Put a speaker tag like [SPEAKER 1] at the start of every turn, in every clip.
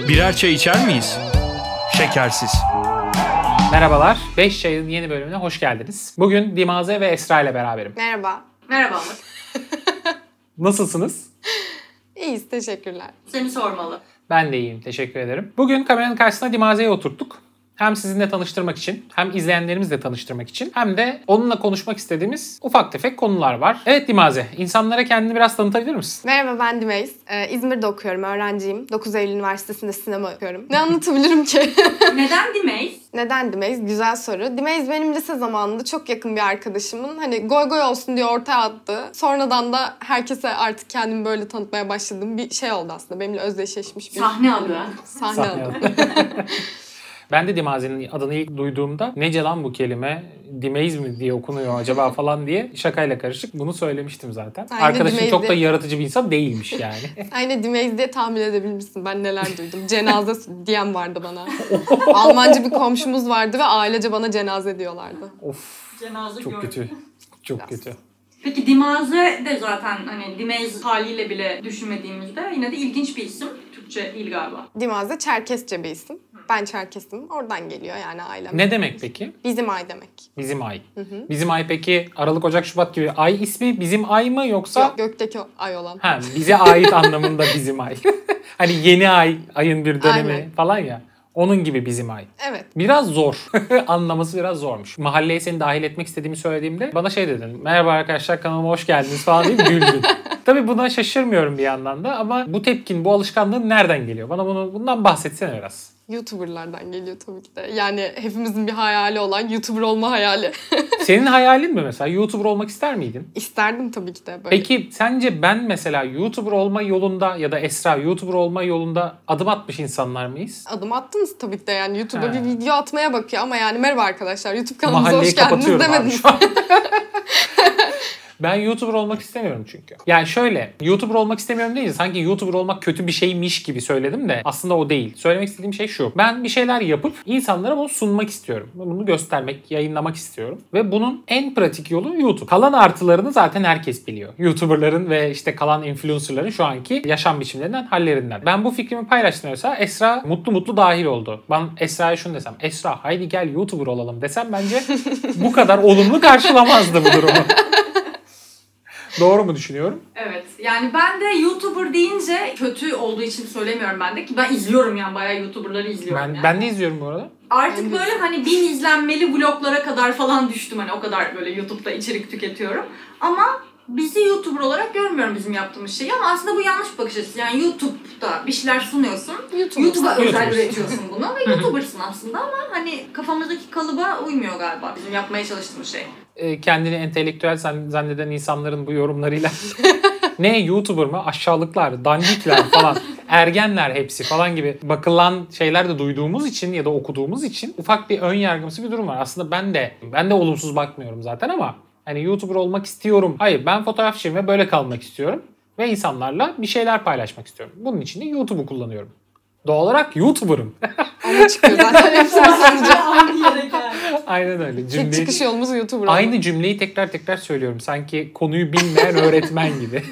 [SPEAKER 1] Birer çay içer miyiz? Şekersiz.
[SPEAKER 2] Merhabalar, 5 Çay'ın yeni bölümüne hoş geldiniz. Bugün Dimaze ve Esra ile beraberim.
[SPEAKER 3] Merhaba.
[SPEAKER 4] Merhabalar.
[SPEAKER 2] Nasılsınız?
[SPEAKER 3] İyiyiz, teşekkürler.
[SPEAKER 4] Seni sormalı.
[SPEAKER 2] Ben de iyiyim, teşekkür ederim. Bugün kameranın karşısına Dimaze'yi oturttuk. Hem sizinle tanıştırmak için, hem izleyenlerimizle tanıştırmak için, hem de onunla konuşmak istediğimiz ufak tefek konular var. Evet Dimaze, insanlara kendini biraz tanıtabilir misin?
[SPEAKER 3] Merhaba, ben Dimeyiz. İzmir'de okuyorum, öğrenciyim. 9 Eylül Üniversitesi'nde sinema okuyorum. Ne anlatabilirim ki?
[SPEAKER 4] Neden Dimeyiz?
[SPEAKER 3] Neden Dimeyiz? Güzel soru. Dimeyiz benim lise zamanında çok yakın bir arkadaşımın goy goy olsun diye ortaya attı. Sonradan da herkese artık kendimi böyle tanıtmaya başladığım bir şey oldu aslında. Benimle özdeşleşmiş bir...
[SPEAKER 4] Sahne adı.
[SPEAKER 3] Sahne adı.
[SPEAKER 2] Ben de Dimaze'nin adını ilk duyduğumda nece lan bu kelime, Dimeyiz mi diye okunuyor acaba falan diye şakayla karışık bunu söylemiştim zaten.
[SPEAKER 3] Aynı
[SPEAKER 2] Arkadaşım
[SPEAKER 3] Dimeyiz
[SPEAKER 2] çok da
[SPEAKER 3] diye.
[SPEAKER 2] yaratıcı bir insan değilmiş yani.
[SPEAKER 3] Aynı Dimeyiz diye tahmin edebilmişsin. Ben neler duydum. Cenaze diyen vardı bana. Almancı bir komşumuz vardı ve ailece bana cenaze diyorlardı.
[SPEAKER 2] Of,
[SPEAKER 4] Cenaze
[SPEAKER 2] çok
[SPEAKER 4] gördüm.
[SPEAKER 2] kötü. Çok
[SPEAKER 3] Biraz.
[SPEAKER 2] kötü.
[SPEAKER 4] Peki Dimaze de zaten hani Dimeyiz haliyle bile düşünmediğimizde yine de ilginç bir isim. Türkçe değil galiba.
[SPEAKER 3] Dimaze Çerkesçe bir isim. Ben Çerkesim. Oradan geliyor yani ailem.
[SPEAKER 2] Ne demek peki?
[SPEAKER 3] Bizim ay demek.
[SPEAKER 2] Bizim ay. Bizim ay peki Aralık, Ocak, Şubat gibi ay ismi bizim ay mı yoksa?
[SPEAKER 3] Yok, gökteki ay olan.
[SPEAKER 2] Ha, bize ait anlamında bizim ay. Hani yeni ay, ayın bir dönemi
[SPEAKER 3] Aynen.
[SPEAKER 2] falan ya. Onun gibi bizim ay.
[SPEAKER 3] Evet.
[SPEAKER 2] Biraz zor. Anlaması biraz zormuş. Mahalleye seni dahil etmek istediğimi söylediğimde bana şey dedin. Merhaba arkadaşlar, kanalıma hoş geldiniz falan deyip güldün. Tabii buna şaşırmıyorum bir yandan da ama bu tepkin, bu alışkanlığın nereden geliyor? Bana bundan bahsetsene biraz.
[SPEAKER 3] YouTuber'lardan geliyor tabii ki de. Yani hepimizin bir hayali olan YouTuber olma hayali.
[SPEAKER 2] Senin hayalin mi mesela? YouTuber olmak ister miydin?
[SPEAKER 3] İsterdim tabii ki de böyle.
[SPEAKER 2] Peki sence ben mesela YouTuber olma yolunda ya da Esra YouTuber olma yolunda adım atmış insanlar mıyız?
[SPEAKER 3] Adım attınız tabii ki de yani YouTube'a
[SPEAKER 2] He.
[SPEAKER 3] bir video atmaya bakıyor ama yani merhaba arkadaşlar YouTube kanalımıza
[SPEAKER 2] Mahalleyi
[SPEAKER 3] hoş geldiniz
[SPEAKER 2] kapatıyorum abi
[SPEAKER 3] demediniz.
[SPEAKER 2] şu an. Ben YouTuber olmak istemiyorum çünkü. Yani şöyle, YouTuber olmak istemiyorum deyince sanki YouTuber olmak kötü bir şeymiş gibi söyledim de aslında o değil. Söylemek istediğim şey şu. Ben bir şeyler yapıp insanlara bunu sunmak istiyorum. Bunu göstermek, yayınlamak istiyorum. Ve bunun en pratik yolu YouTube. Kalan artılarını zaten herkes biliyor. YouTuber'ların ve işte kalan influencer'ların şu anki yaşam biçimlerinden, hallerinden. Ben bu fikrimi paylaştım mesela. Esra mutlu mutlu dahil oldu. Ben Esra'ya şunu desem. Esra haydi gel YouTuber olalım desem bence bu kadar olumlu karşılamazdı bu durumu. Doğru mu düşünüyorum?
[SPEAKER 4] Evet. Yani ben de YouTuber deyince kötü olduğu için söylemiyorum ben de ki ben izliyorum yani bayağı YouTuber'ları izliyorum yani.
[SPEAKER 2] Ben de izliyorum bu arada.
[SPEAKER 4] Artık böyle hani 1000 izlenmeli vloglara kadar falan düştüm hani o kadar böyle YouTube'da içerik tüketiyorum. Ama bizi YouTuber olarak görmüyorum bizim yaptığımız şeyi ama aslında bu yanlış bakış açısı. Yani YouTube'da bir şeyler sunuyorsun. YouTube'a özel
[SPEAKER 2] YouTuber.
[SPEAKER 4] üretiyorsun bunu ve YouTuber'sın aslında ama hani kafamızdaki kalıba uymuyor galiba bizim yapmaya çalıştığımız şey.
[SPEAKER 2] Kendini entelektüel zanneden insanların bu yorumlarıyla ne YouTuber mı? Aşağılıklar, dandikler falan, ergenler hepsi falan gibi bakılan şeyler de duyduğumuz için ya da okuduğumuz için ufak bir ön yargımsı bir durum var. Aslında ben de olumsuz bakmıyorum zaten ama hani YouTuber olmak istiyorum. Hayır, ben fotoğrafçıyım ve böyle kalmak istiyorum ve insanlarla bir şeyler paylaşmak istiyorum. Bunun için de YouTube'u kullanıyorum. Doğal olarak YouTuber'ım.
[SPEAKER 3] Ama çıkıyor zaten hepsini sonucu.
[SPEAKER 2] Aynen öyle.
[SPEAKER 3] Tek çıkış yolumuz YouTuber olmak.
[SPEAKER 2] Aynı cümleyi tekrar söylüyorum. Sanki konuyu bilmeyen öğretmen gibi.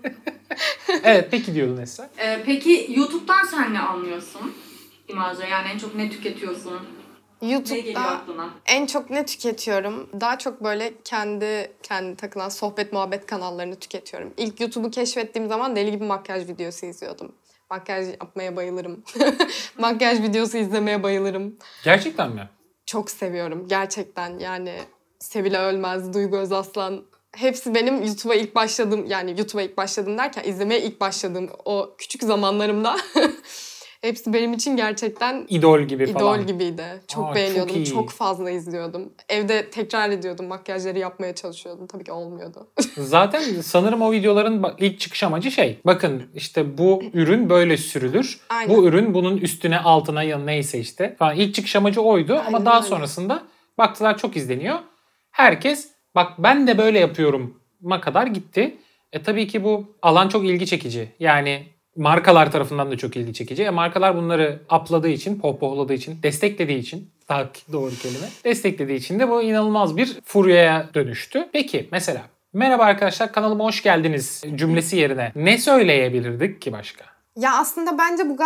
[SPEAKER 2] Evet, peki diyordun Esra.
[SPEAKER 4] Peki YouTube'dan sen ne anlıyorsun? Dimaze yani en çok ne tüketiyorsun? Ne geliyor
[SPEAKER 3] YouTube'da
[SPEAKER 4] aklına?
[SPEAKER 3] en çok ne tüketiyorum? Daha çok böyle kendi takılan sohbet muhabbet kanallarını tüketiyorum. İlk YouTube'u keşfettiğim zaman deli gibi makyaj videosu izliyordum. Makyaj yapmaya bayılırım. Makyaj videosu izlemeye bayılırım.
[SPEAKER 2] Gerçekten mi?
[SPEAKER 3] Çok seviyorum gerçekten yani Sevile Ölmez, Duygu Özaslan hepsi benim YouTube'a ilk başladığım derken izlemeye ilk başladığım o küçük zamanlarımda hepsi benim için gerçekten
[SPEAKER 2] İdol gibi falan.
[SPEAKER 3] idol gibiydi. Çok
[SPEAKER 2] Aa,
[SPEAKER 3] beğeniyordum,
[SPEAKER 2] çok iyi.
[SPEAKER 3] çok fazla izliyordum. Evde tekrar ediyordum, makyajları yapmaya çalışıyordum. Tabii ki olmuyordu.
[SPEAKER 2] Zaten sanırım o videoların ilk çıkış amacı şey. Bakın işte bu ürün böyle sürülür.
[SPEAKER 3] Aynen.
[SPEAKER 2] Bu ürün bunun üstüne altına ya neyse işte falan. İlk çıkış amacı oydu ama
[SPEAKER 3] Aynen
[SPEAKER 2] daha
[SPEAKER 3] öyle.
[SPEAKER 2] sonrasında baktılar çok izleniyor. Herkes bak ben de böyle yapıyorum ma kadar gitti. Tabii ki bu alan çok ilgi çekici. Yani markalar tarafından da çok ilgi çekici. Markalar bunları upladığı için, pohpohladığı için, desteklediği için, daha doğru kelime, desteklediği için de bu inanılmaz bir furyaya dönüştü. Peki mesela merhaba arkadaşlar kanalıma hoş geldiniz cümlesi yerine ne söyleyebilirdik ki başka?
[SPEAKER 3] Ya aslında bence bu gayet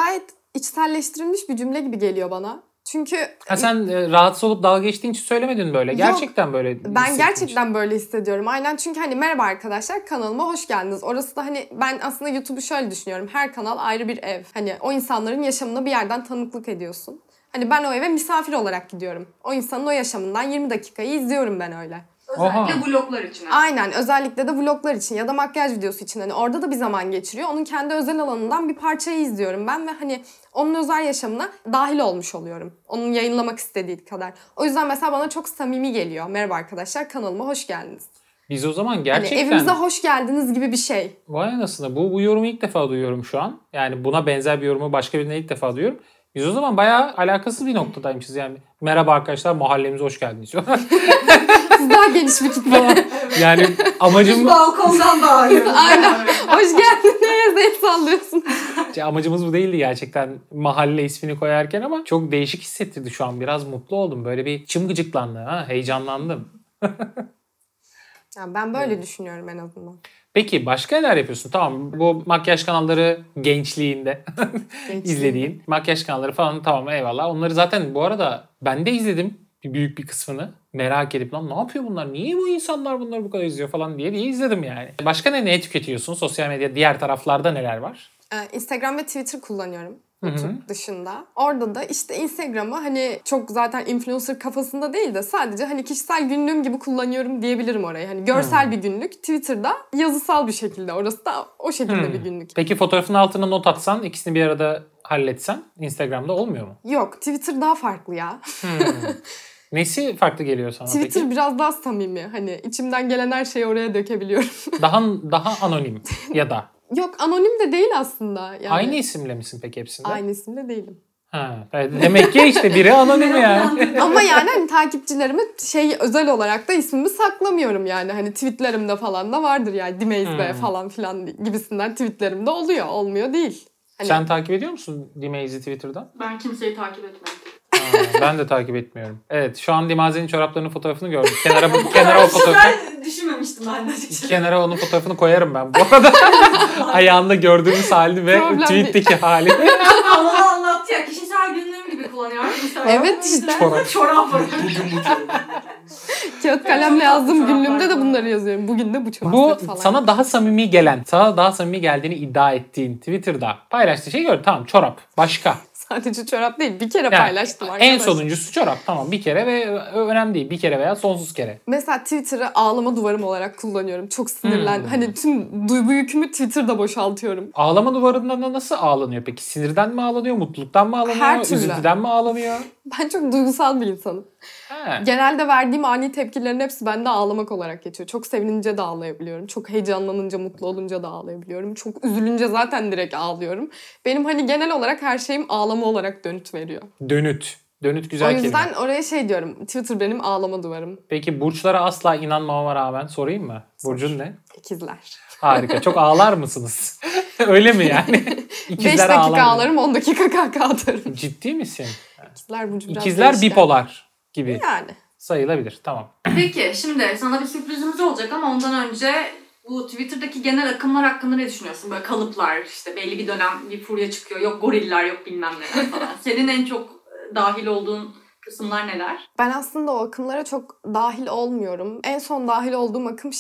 [SPEAKER 3] içselleştirilmiş bir cümle gibi geliyor bana. Çünkü
[SPEAKER 2] Sen rahatsız olup dalga geçtiğin için söylemedin böyle. Gerçekten böyle
[SPEAKER 3] ben gerçekten böyle hissediyorum. Aynen, çünkü hani merhaba arkadaşlar, kanalıma hoş geldiniz. Orası da hani ben aslında YouTube'u şöyle düşünüyorum. Her kanal ayrı bir ev. Hani o insanların yaşamına bir yerden tanıklık ediyorsun. Hani ben o eve misafir olarak gidiyorum. O insanın o yaşamından 20 dakikayı izliyorum ben öyle.
[SPEAKER 4] Özellikle vloglar için.
[SPEAKER 3] Aynen, özellikle de vloglar için ya da makyaj videosu için hani orada da bir zaman geçiriyor. Onun kendi özel alanından bir parçayı izliyorum ben ve hani onun özel yaşamına dahil olmuş oluyorum. Onun yayınlamak istediği kadar. O yüzden mesela bana çok samimi geliyor. Merhaba arkadaşlar, kanalıma hoş geldiniz.
[SPEAKER 2] Biz o zaman gerçekten...
[SPEAKER 3] Hani evimize hoş geldiniz gibi bir şey.
[SPEAKER 2] Vay anasını, bu yorumu ilk defa duyuyorum şu an. Yani buna benzer bir yorumu başka birine ilk defa duyuyorum. Biz o zaman bayağı alakasız bir noktadaymışız yani. Merhaba arkadaşlar, mahallemize hoş geldiniz.
[SPEAKER 3] Siz daha geniş bir kitle.
[SPEAKER 2] Yani amacım...
[SPEAKER 4] Balkondan bağırıyoruz.
[SPEAKER 3] Aynen. Hoş geldiniz. El sallıyorsun.
[SPEAKER 2] Amacımız bu değildi gerçekten mahalle ismini koyarken ama çok değişik hissettirdi şu an. Biraz mutlu oldum. Böyle bir içim gıcıklandı. Heyecanlandım.
[SPEAKER 3] Yani ben böyle düşünüyorum en azından.
[SPEAKER 2] Peki başka neler yapıyorsun? Tamam, bu makyaj kanalları gençliğinde izlediğin makyaj kanalları falan, tamam eyvallah. Onları zaten bu arada ben de izledim büyük bir kısmını. Merak edip lan ne yapıyor bunlar? Niye bu insanlar bunları bu kadar izliyor falan diye izledim yani. Başka ne tüketiyorsun? Sosyal medya diğer taraflarda neler var?
[SPEAKER 3] Instagram ve Twitter kullanıyorum. YouTube dışında. Orada da işte Instagram'ı hani çok zaten influencer kafasında değil de sadece hani kişisel günlüğüm gibi kullanıyorum diyebilirim orayı. Hani görsel bir günlük. Twitter'da yazısal bir şekilde. Orası da o şekilde bir günlük.
[SPEAKER 2] Peki fotoğrafın altına not atsan, ikisini bir arada halletsen Instagram'da olmuyor mu?
[SPEAKER 3] Yok, Twitter daha farklı ya.
[SPEAKER 2] Nesi farklı geliyor sana
[SPEAKER 3] Twitter
[SPEAKER 2] peki?
[SPEAKER 3] biraz daha samimi. Hani içimden gelen her şeyi oraya dökebiliyorum.
[SPEAKER 2] Daha anonim ya da.
[SPEAKER 3] Yok, anonim de değil aslında. Yani
[SPEAKER 2] Aynı isimle misin peki hepsinde?
[SPEAKER 3] aynı isimle değilim.
[SPEAKER 2] Demek ki işte biri anonim yani.
[SPEAKER 3] Ama yani hani takipçilerime özel olarak da ismimi saklamıyorum yani. Hani tweetlerimde falan da vardır yani. Dimaze'de falan filan gibisinden tweetlerimde oluyor. Olmuyor değil. Hani...
[SPEAKER 2] Sen takip ediyor musun Dimaze'i Twitter'dan?
[SPEAKER 4] Ben kimseyi takip etmedim.
[SPEAKER 2] Ben de takip etmiyorum. Evet, şu an Dimaze'nin çoraplarının fotoğrafını gördüm. Kenara o fotoğrafı.
[SPEAKER 4] Ben düşünmemiştim ben de açıkçası.
[SPEAKER 2] Kenara onun fotoğrafını koyarım ben bu arada. Ayağında gördüğümüz hali ve tweet'teki hali.
[SPEAKER 4] Onu anlattı ya. Kişisel günlüğüm gibi kullanıyorum.
[SPEAKER 3] Evet işte.
[SPEAKER 4] Çorap var.
[SPEAKER 5] Bugün bu çorap.
[SPEAKER 3] Kağıt kalemle yazdığım günlüğümde de bunları yazıyorum. Bugün de bu çorap
[SPEAKER 2] Bu
[SPEAKER 3] falan.
[SPEAKER 2] sana daha samimi gelen, sana daha samimi geldiğini iddia ettiğin Twitter'da paylaştığı şey gördüm. Tamam, çorap. Başka.
[SPEAKER 3] Sadece çorap değil. Bir kere
[SPEAKER 2] Yani,
[SPEAKER 3] paylaştım arkadaşlar.
[SPEAKER 2] en sonuncusu çorap. Tamam, bir kere ve önemli değil. Bir kere veya sonsuz kere.
[SPEAKER 3] Mesela Twitter'ı ağlama duvarım olarak kullanıyorum. Çok Hani tüm duygu yükümü Twitter'da boşaltıyorum.
[SPEAKER 2] Ağlama duvarında nasıl ağlanıyor peki? Sinirden mi ağlanıyor? Mutluluktan mı ağlanıyor?
[SPEAKER 3] Her türlü.
[SPEAKER 2] Üzüntüden mi ağlanıyor?
[SPEAKER 3] Ben çok duygusal bir insanım.
[SPEAKER 2] He.
[SPEAKER 3] Genelde verdiğim ani tepkilerin hepsi bende ağlamak olarak geçiyor. Çok sevinince de ağlayabiliyorum. Çok heyecanlanınca, mutlu olunca da ağlayabiliyorum. Çok üzülünce zaten direkt ağlıyorum. Benim hani genel olarak her şeyim ağlama olarak dönüt veriyor.
[SPEAKER 2] Dönüt. Dönüt güzel kelime.
[SPEAKER 3] O yüzden oraya diyorum. Twitter benim ağlama duvarım.
[SPEAKER 2] Peki burçlara asla inanmamama rağmen sorayım mı? Burcun ne?
[SPEAKER 3] İkizler.
[SPEAKER 2] Harika. Çok ağlar mısınız? Öyle mi yani?
[SPEAKER 3] 5 dakika ağlarım, 10 dakika kaka atarım.
[SPEAKER 2] Ciddi misin?
[SPEAKER 3] İkizler burcu biraz
[SPEAKER 2] İkizler
[SPEAKER 3] değişken.
[SPEAKER 2] bipolar gibi
[SPEAKER 3] Yani.
[SPEAKER 2] sayılabilir. Tamam.
[SPEAKER 4] Peki şimdi sana bir sürprizimiz olacak ama ondan önce bu Twitter'daki genel akımlar hakkında ne düşünüyorsun? Böyle kalıplar, işte belli bir dönem bir furya çıkıyor. Yok goriller, yok bilmem neler falan. Senin en çok dahil olduğun kısımlar neler?
[SPEAKER 3] Ben aslında o akımlara çok dahil olmuyorum. En son dahil olduğum akım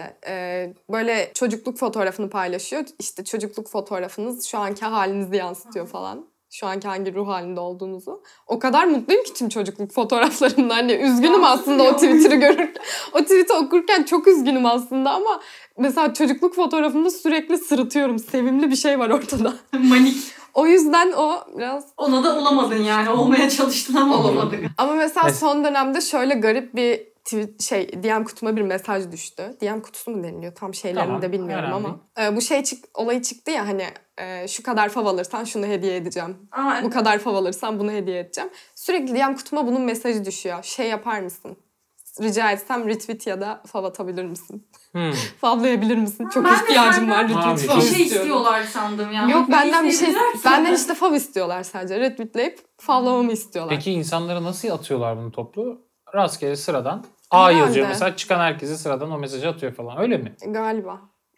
[SPEAKER 3] böyle çocukluk fotoğrafını paylaşıyor. İşte çocukluk fotoğrafınız şu anki halinizi yansıtıyor falan. Şu anki hangi ruh halinde olduğunuzu. O kadar mutluyum ki tüm çocukluk fotoğraflarımda. Hani üzgünüm aslında o Twitter'ı görürken. O tweet'i okurken çok üzgünüm aslında ama mesela çocukluk fotoğrafımda sürekli sırıtıyorum. Sevimli bir şey var ortada.
[SPEAKER 4] Manik.
[SPEAKER 3] O yüzden o biraz...
[SPEAKER 4] Ona da olamadın yani. Olmaya çalıştın ama olamadın.
[SPEAKER 3] Ama mesela son dönemde şöyle garip bir DM kutuma bir mesaj düştü. DM kutusu mu deniliyor? Tam şeylerini de bilmiyorum ama. Bu olayı çıktı ya hani şu kadar fav alırsan şunu hediye edeceğim. Bu kadar fav alırsan bunu hediye edeceğim. Sürekli DM kutuma bunun mesajı düşüyor. Yapar mısın? Rica etsem retweet ya da fav atabilir misin? Favlayabilir misin? Çok ihtiyacım var. Retweet fav
[SPEAKER 4] bir şey istiyorlar sandım ya.
[SPEAKER 3] Yok benden işte fav istiyorlar sadece. Retweetleyip favlamamı istiyorlar.
[SPEAKER 2] Peki insanlara nasıl atıyorlar bunu toplu? Rastgele sıradan A yazıyor mesela, çıkan herkese sıradan o mesajı atıyor falan, öyle mi?
[SPEAKER 3] Galiba.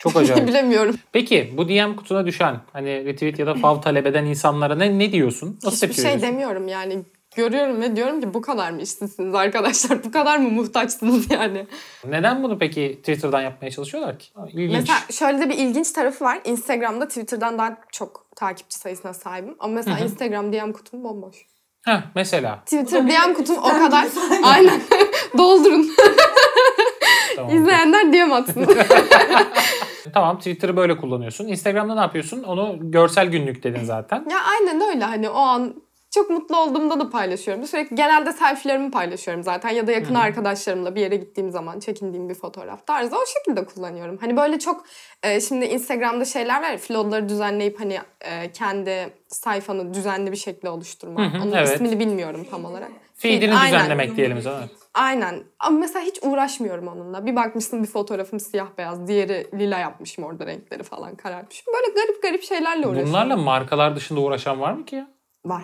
[SPEAKER 2] Çok acayip.
[SPEAKER 3] Bilemiyorum.
[SPEAKER 2] Peki bu DM kutuna düşen hani retweet ya da fav talep eden insanlara ne diyorsun? Nasıl
[SPEAKER 3] Hiçbir
[SPEAKER 2] tepki
[SPEAKER 3] şey
[SPEAKER 2] veriyorsun?
[SPEAKER 3] demiyorum yani. Görüyorum ve diyorum ki bu kadar mı işsizsiniz arkadaşlar? Bu kadar mı muhtaçsınız yani?
[SPEAKER 2] Neden bunu peki Twitter'dan yapmaya çalışıyorlar ki? İlginç.
[SPEAKER 3] Mesela şöyle de bir ilginç tarafı var. Instagram'da Twitter'dan daha çok takipçi sayısına sahibim. Ama mesela Instagram DM kutum bomboş.
[SPEAKER 2] Heh, mesela.
[SPEAKER 3] Twitter DM kutum o kadar. Aynen. Doldurun.
[SPEAKER 2] Tamam.
[SPEAKER 3] İzleyenler DM atsın.
[SPEAKER 2] Tamam, Twitter'ı böyle kullanıyorsun. Instagram'da ne yapıyorsun? Onu görsel günlük dedin zaten.
[SPEAKER 3] Ya aynen öyle, hani o an çok mutlu olduğumda da paylaşıyorum. Sürekli genelde selfie'lerimi paylaşıyorum zaten ya da yakın arkadaşlarımla bir yere gittiğim zaman çekindiğim bir fotoğraf tarzı, o şekilde kullanıyorum. Hani böyle çok şimdi Instagram'da şeyler var ya, flow'ları düzenleyip hani kendi sayfanı düzenli bir şekilde oluşturma. Onun
[SPEAKER 2] evet.
[SPEAKER 3] ismini bilmiyorum tam olarak.
[SPEAKER 2] Feed'ini
[SPEAKER 3] Aynen.
[SPEAKER 2] düzenlemek diyelim sana.
[SPEAKER 3] Aynen. Ama mesela hiç uğraşmıyorum onunla. Bir bakmışsın bir fotoğrafım siyah beyaz, diğeri lila yapmışım, orada renkleri falan karartmışım. Böyle garip garip şeylerle uğraşıyorum.
[SPEAKER 2] Bunlarla markalar dışında uğraşan var mı ki ya?
[SPEAKER 3] Var.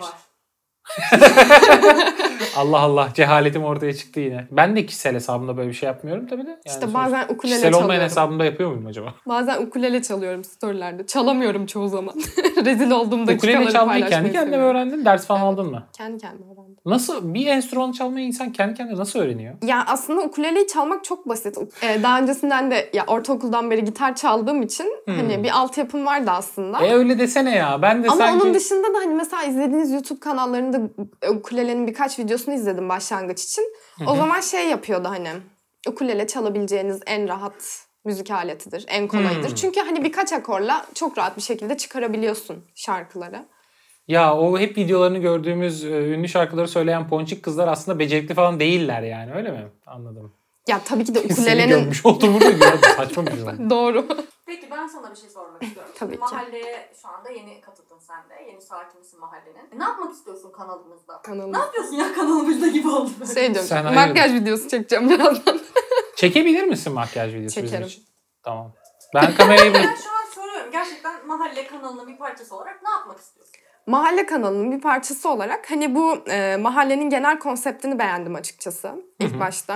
[SPEAKER 2] Allah Allah, cehaletim ortaya çıktı yine. Ben de kişisel hesabımda böyle bir şey yapmıyorum tabii de. Yani
[SPEAKER 3] İşte bazen ukulele
[SPEAKER 2] kişisel
[SPEAKER 3] çalıyorum.
[SPEAKER 2] olmayan hesabımda yapıyor muyum acaba?
[SPEAKER 3] Bazen ukulele çalıyorum storylerde. Çalamıyorum çoğu zaman. Rezil olduğum dakikaları
[SPEAKER 2] Ukulele çalmayı
[SPEAKER 3] paylaşmayı
[SPEAKER 2] kendi kendine mi
[SPEAKER 3] seviyorum.
[SPEAKER 2] öğrendin? Ders falan aldın mı?
[SPEAKER 3] Kendi kendime öğrendim.
[SPEAKER 2] Nasıl? Bir enstrüman çalmayı insan kendi kendine nasıl öğreniyor?
[SPEAKER 3] Ya aslında ukuleleyi çalmak çok basit. Daha öncesinden de ya ortaokuldan beri gitar çaldığım için hani bir altyapım vardı aslında.
[SPEAKER 2] Öyle desene ya. Ben de
[SPEAKER 3] Ama
[SPEAKER 2] sanki...
[SPEAKER 3] onun dışında da hani mesela izlediğiniz YouTube kanallarında ukulelenin birkaç videosunu izledim başlangıç için. O zaman şey yapıyordu hani, ukulele çalabileceğiniz en rahat müzik aletidir, en kolayıdır. Çünkü hani birkaç akorla çok rahat bir şekilde çıkarabiliyorsun şarkıları.
[SPEAKER 2] Ya o hep videolarını gördüğümüz ünlü şarkıları söyleyen ponçik kızlar aslında becerikli falan değiller yani, öyle mi? Anladım.
[SPEAKER 3] Ya tabii ki de
[SPEAKER 2] Seni
[SPEAKER 3] ukulelenin...
[SPEAKER 2] görmüş olduğumu da gördüm. Saçma bir şey oldu.
[SPEAKER 3] Doğru.
[SPEAKER 4] Peki ben sana bir şey sormak istiyorum.
[SPEAKER 3] Tabii ki.
[SPEAKER 4] Mahalleye şu anda yeni katıldın sen de. Yeni sakinisin mahallenin. Ne yapmak istiyorsun kanalımızda?
[SPEAKER 3] Kanalımız.
[SPEAKER 4] Ne yapıyorsun ya kanalımızda gibi oldu.
[SPEAKER 3] Şey diyorum,
[SPEAKER 2] Sen
[SPEAKER 3] makyaj videosu çekeceğim birazdan.
[SPEAKER 2] Çekebilir misin makyaj videosu bizim
[SPEAKER 3] Çekerim.
[SPEAKER 2] için? Tamam. Ben kamerayı
[SPEAKER 4] Ben şu an soruyorum. Gerçekten mahalle kanalının bir parçası olarak ne yapmak istiyorsun?
[SPEAKER 3] Mahalle kanalının bir parçası olarak hani bu mahallenin genel konseptini beğendim açıkçası ilk başta.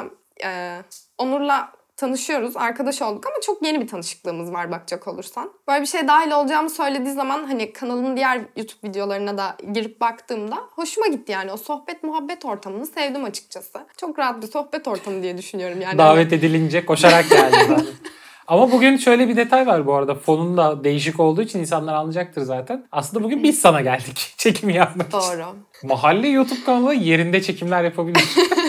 [SPEAKER 3] Onur'la tanışıyoruz, arkadaş olduk ama çok yeni bir tanışıklığımız var bakacak olursan. Böyle bir şey dahil olacağımı söylediği zaman hani kanalın diğer YouTube videolarına da girip baktığımda hoşuma gitti yani. O sohbet muhabbet ortamını sevdim açıkçası. Çok rahat bir sohbet ortamı diye düşünüyorum yani.
[SPEAKER 2] davet edilince koşarak geldi zaten. Ama bugün şöyle bir detay var bu arada. Fonun da değişik olduğu için insanlar anlayacaktır zaten. Aslında bugün biz sana geldik çekimi yapmak için.
[SPEAKER 3] Doğru.
[SPEAKER 2] Mahalle YouTube kanalı yerinde çekimler yapabilir.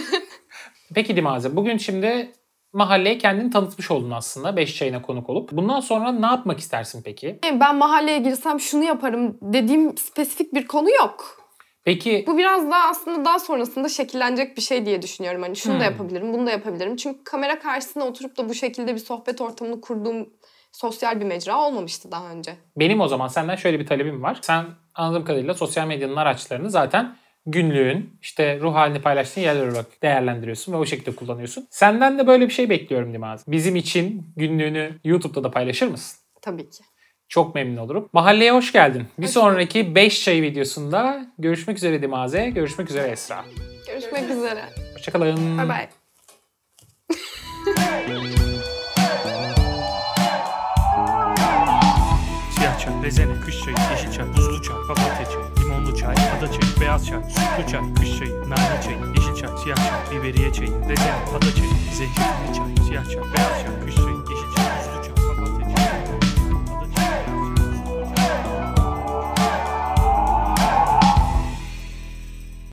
[SPEAKER 2] Peki Dimaze, bugün şimdi mahalleye kendini tanıtmış oldun aslında. 5 çayına konuk olup. Bundan sonra ne yapmak istersin peki?
[SPEAKER 3] Ben mahalleye girsem şunu yaparım dediğim spesifik bir konu yok.
[SPEAKER 2] Peki
[SPEAKER 3] Bu biraz daha aslında daha sonrasında şekillenecek bir şey diye düşünüyorum. Hani şunu da yapabilirim, bunu da yapabilirim. Çünkü kamera karşısına oturup da bu şekilde bir sohbet ortamını kurduğum sosyal bir mecra olmamıştı daha önce.
[SPEAKER 2] benim o zaman senden şöyle bir talebim var. Sen anladığım kadarıyla sosyal medyanın araçlarını zaten günlüğün, işte ruh halini paylaştığın yerler olarak değerlendiriyorsun ve o şekilde kullanıyorsun. Senden de böyle bir şey bekliyorum Dimaze. Bizim için günlüğünü YouTube'da da paylaşır mısın?
[SPEAKER 3] Tabii ki.
[SPEAKER 2] Çok memnun olurum. Mahalleye hoş geldin. Bir sonraki 5 çay videosunda görüşmek üzere Dimaze. Görüşmek üzere Esra.
[SPEAKER 3] Görüşmek üzere.
[SPEAKER 2] Hoşçakalın.
[SPEAKER 3] Bye bye.
[SPEAKER 1] Siyah çay, rezene, kış çayı, yeşil çay, buzlu çay, papatya çayı, limonlu çay, ada çayı, beyaz çay, sütlü çay, kış çayı, nane çayı, yeşil çay, siyah çay, biberiye çayı, rezene, ada çayı, zencefilli çay, siyah çay, beyaz çay, kış çayı.